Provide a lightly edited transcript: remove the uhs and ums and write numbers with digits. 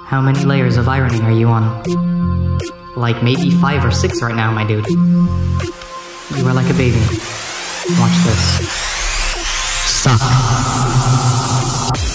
How many layers of irony are you on? Like maybe 5 or 6 right now, my dude. You are like a baby. Watch this. Suck.